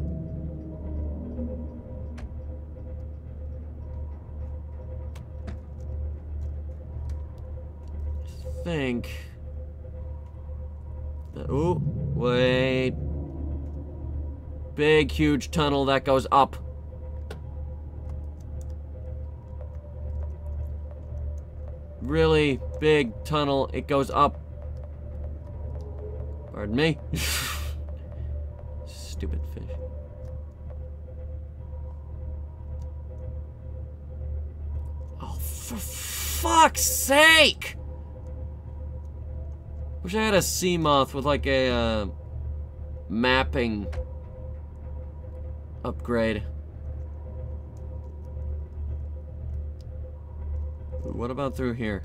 I think... Ooh, wait. Big, huge tunnel that goes up. Really big tunnel. It goes up. Pardon me. Stupid fish. Oh, for fuck's sake! Wish I had a Seamoth with like a mapping upgrade. What about through here?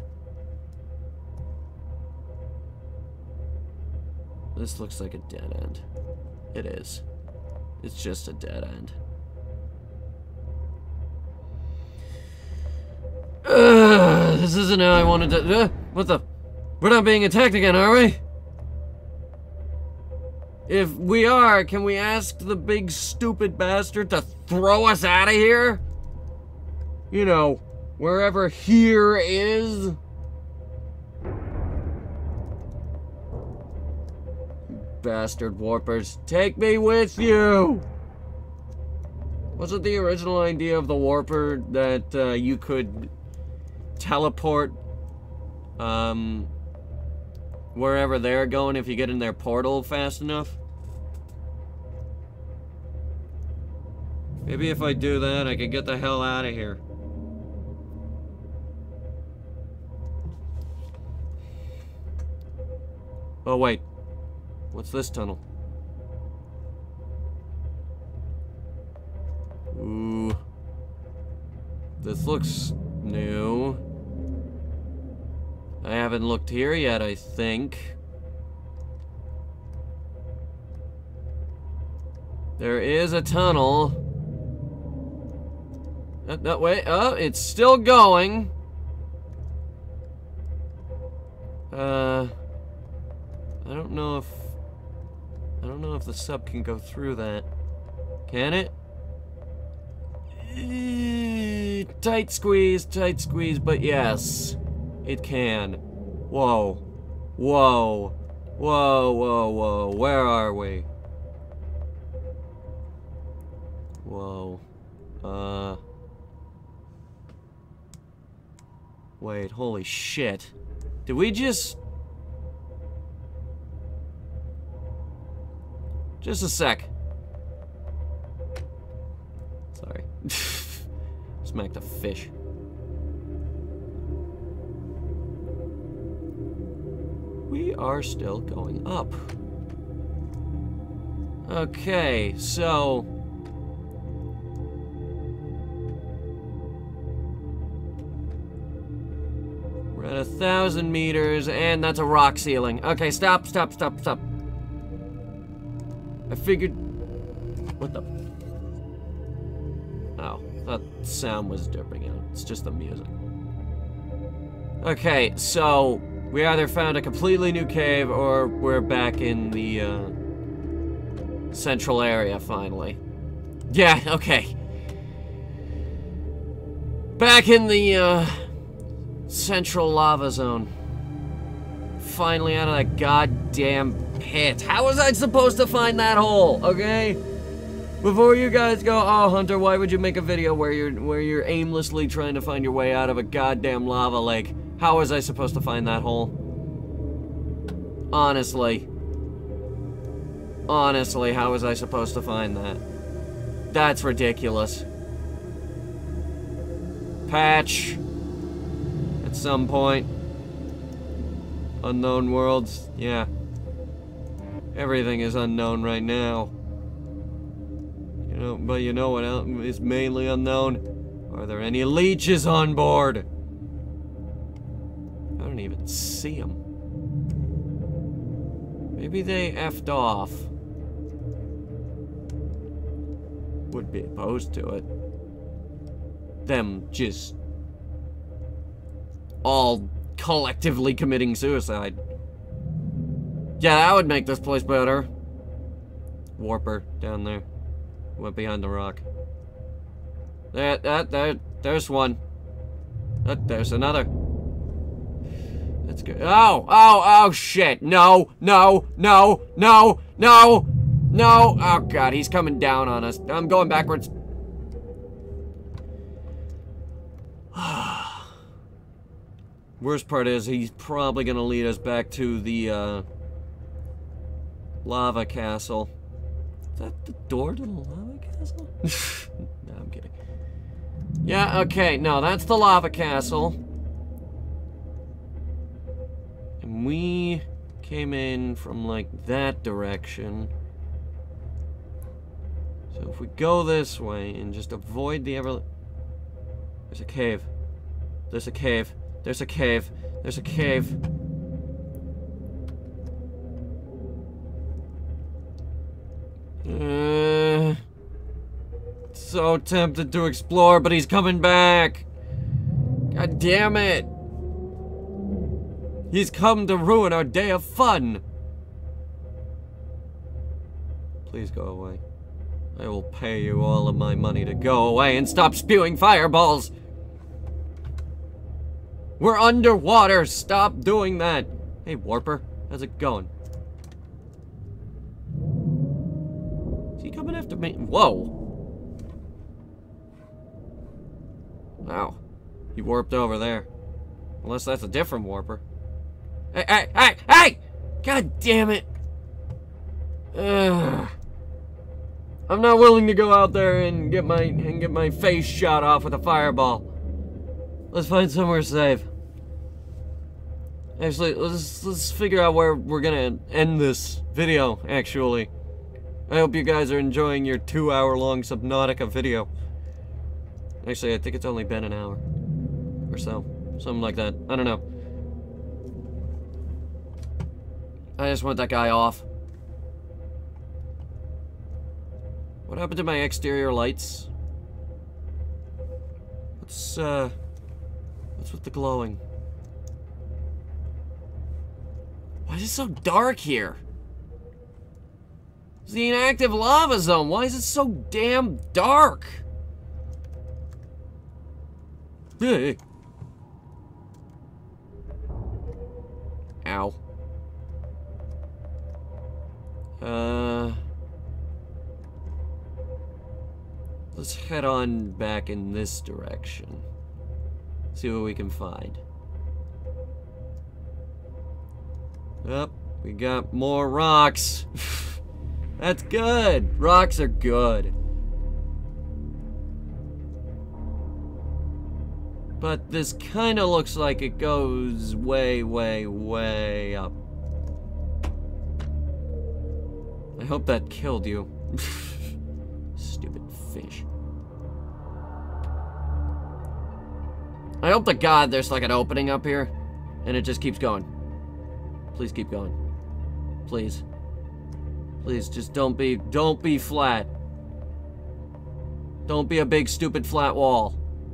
This looks like a dead end. It is. It's just a dead end. This isn't how I wanted to... what the... We're not being attacked again, are we? If we are, can we ask the big stupid bastard to throw us out of here? You know, wherever here is. Bastard warpers, take me with you! Wasn't the original idea of the warper that you could teleport wherever they're going if you get in their portal fast enough? Maybe if I do that, I can get the hell out of here. Oh, wait. What's this tunnel? Ooh. This looks new. I haven't looked here yet, I think. There is a tunnel. No, wait. Oh, it's still going. I don't know if the sub can go through that. Can it? Tight squeeze, but yes, it can. Whoa. Whoa. Whoa, whoa, whoa. Where are we? Whoa. Wait, holy shit. Did we just... Just a sec. Sorry. Smacked a fish. We are still going up. Okay, so... we're at 1,000 meters, and that's a rock ceiling. Okay, stop. I figured... What the... Oh, that sound was dripping out. It's just the music. Okay, so... we either found a completely new cave, or we're back in the, central area, finally. Yeah, okay. Back in the, central lava zone. Finally out of that goddamn pit. How was I supposed to find that hole, okay? Before you guys go, oh, Hunter, why would you make a video where you're aimlessly trying to find your way out of a goddamn lava lake? How was I supposed to find that hole? Honestly, how was I supposed to find that? That's ridiculous. Patch. At some point. Unknown worlds. Yeah. Everything is unknown right now. But you know what else is mainly unknown? Are there any leeches on board? I don't even see them. Maybe they effed off. Would be opposed to it. Them just all collectively committing suicide. Yeah, that would make this place better. Warper down there. Went behind the rock. There's one. There's another. That's good. Oh, shit. No. Oh, God, he's coming down on us. I'm going backwards. Worst part is he's probably gonna lead us back to the, lava castle. Is that the door to the lava castle? No, I'm kidding. Yeah, okay, no, that's the lava castle. And we came in from, like, that direction. So if we go this way and just avoid the There's a cave. There's a cave. There's a cave. There's a cave. So tempted to explore, but he's coming back. God damn it. He's come to ruin our day of fun. Please go away. I will pay you all of my money to go away and stop spewing fireballs. We're underwater. Stop doing that. Hey, Warper. How's it going? Is he coming after me? Whoa. Wow. He warped over there. Unless that's a different Warper. Hey! God damn it. Ugh. I'm not willing to go out there and get my face shot off with a fireball. Let's find somewhere safe. Actually, let's figure out where we're gonna end this video, actually. I hope you guys are enjoying your 2-hour-long Subnautica video. Actually, I think it's only been an hour. Or so. Something like that. I don't know. I just want that guy off. What happened to my exterior lights? What's with the glowing? Why is it so dark here? It's the inactive lava zone. Why is it so damn dark? Hey. Ow. Let's head on back in this direction. See what we can find. Yep, we got more rocks. That's good. Rocks are good. But this kind of looks like it goes way, way, way up. I hope that killed you. Stupid fish. I hope to God there's like an opening up here and it just keeps going. Please keep going. Please. Please, just don't be flat. Don't be a big stupid flat wall.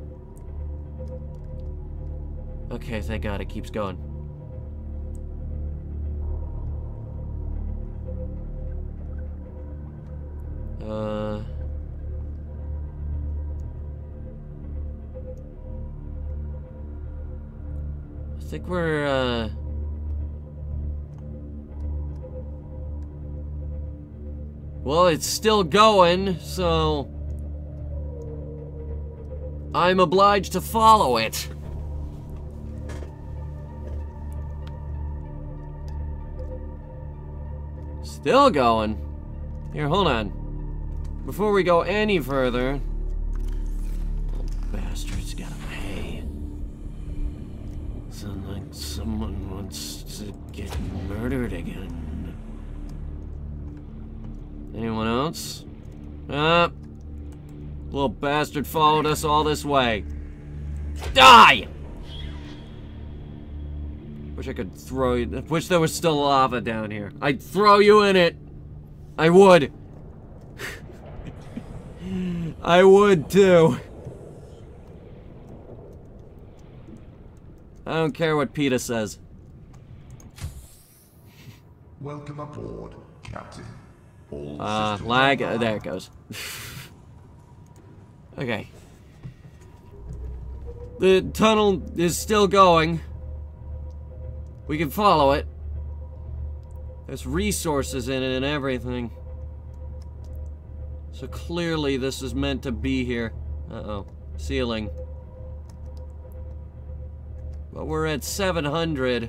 Okay, thank God it keeps going. I think we're, well, it's still going, so I'm obliged to follow it. Still going. Here, hold on. Before we go any further, oh, bastards gotta pay. Sounds like someone wants to get murdered again. Anyone else? Little bastard followed us all this way. Die! Wish I could throw you. Wish there was still lava down here. I'd throw you in it. I would. I would too. I don't care what PETA says.
Welcome aboard, Captain. All systems
Lag.
online.
There it goes. Okay. The tunnel is still going. We can follow it. There's resources in it and everything. So clearly this is meant to be here. Uh-oh. Ceiling. But we're at 700.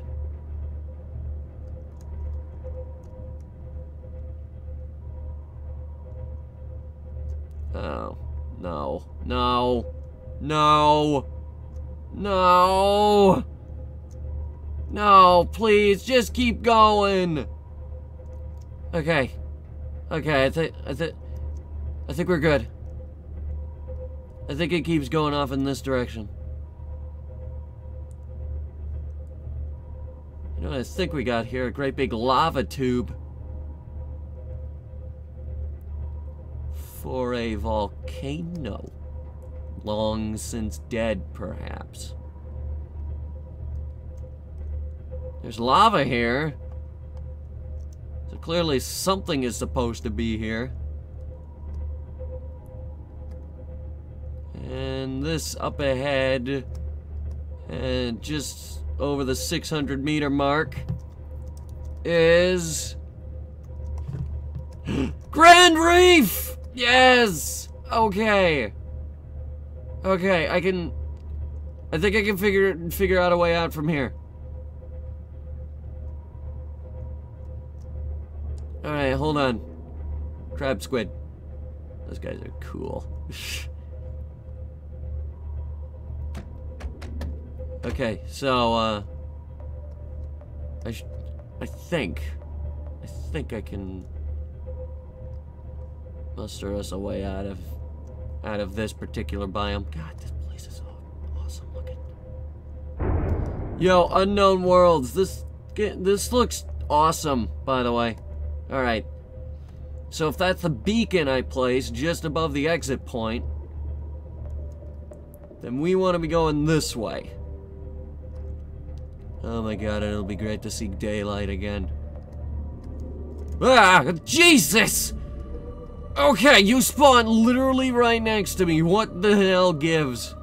Oh. No. No. No. No. No, please, just keep going. Okay. Okay, I think we're good. I think it keeps going off in this direction. You know what I think we got here? A great big lava tube. For a volcano. Long since dead, perhaps. There's lava here. So clearly something is supposed to be here. And this up ahead, and just over the 600-meter mark, is Grand Reef! Yes! Okay. Okay, I think I can figure out a way out from here. Alright, hold on. Crab squid. Those guys are cool. Okay, so, I think I can muster us a way out of this particular biome. God, this place is so awesome looking. Yo, Unknown Worlds. This looks awesome, by the way. Alright. So if that's the beacon I placed just above the exit point, then we want to be going this way. Oh my god, it'll be great to see daylight again. Ah! Jesus! Okay, you spawned literally right next to me. What the hell gives?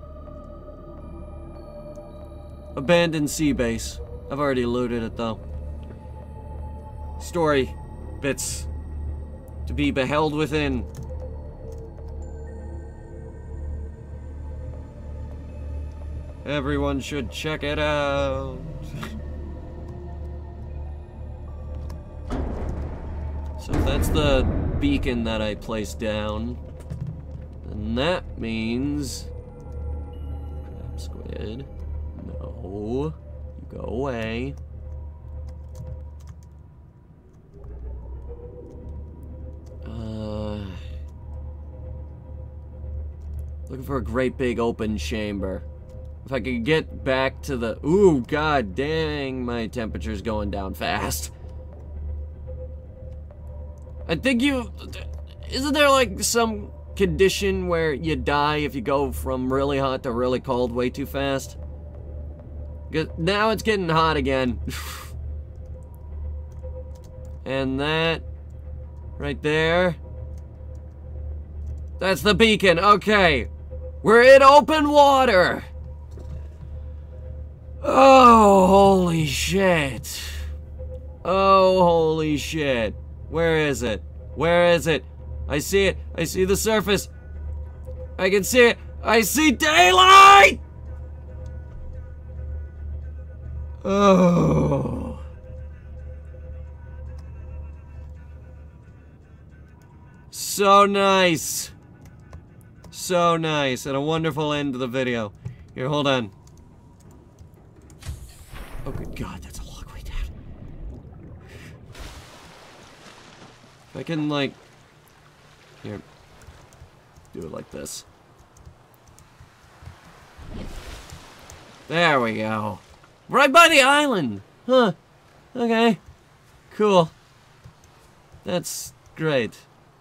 Abandoned sea base. I've already looted it though. Story bits to be beheld within. Everyone should check it out. So if that's the beacon that I placed down, then that means crab squid. No, you go away. Looking for a great big open chamber. If I could get back to the... Ooh, god dang, my temperature's going down fast. I think you... Isn't there like some condition where you die if you go from really hot to really cold way too fast? Now it's getting hot again. And that... right there. That's the beacon. Okay. We're in open water. Oh, holy shit. Oh, holy shit. Where is it? Where is it? I see it. I see the surface. I can see it. I see daylight! Oh. So nice. So nice. And a wonderful end to the video. Here, hold on. Oh, good God, that's a long way down. If I can, like... Here. do it like this. There we go. Right by the island! Huh. Okay. Cool. That's great.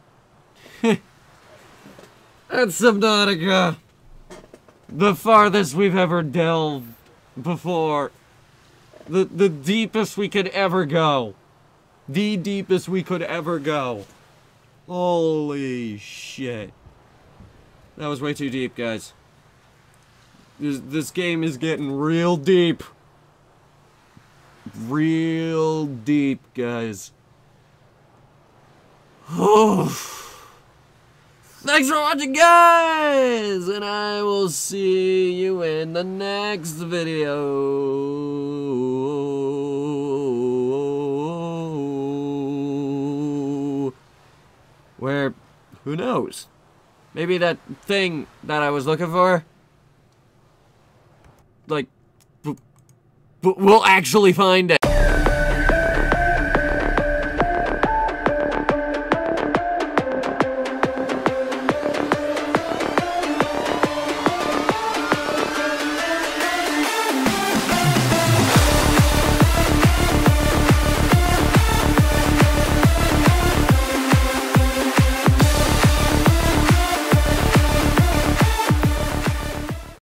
That's Subnautica. The farthest we've ever delved before. The deepest we could ever go. The deepest we could ever go. Holy shit. That was way too deep, guys. This game is getting real deep. Real deep, guys. Oh. Thanks for watching, guys! And I will see you in the next video. Where, who knows? Maybe that thing that I was looking for, like, we'll actually find it.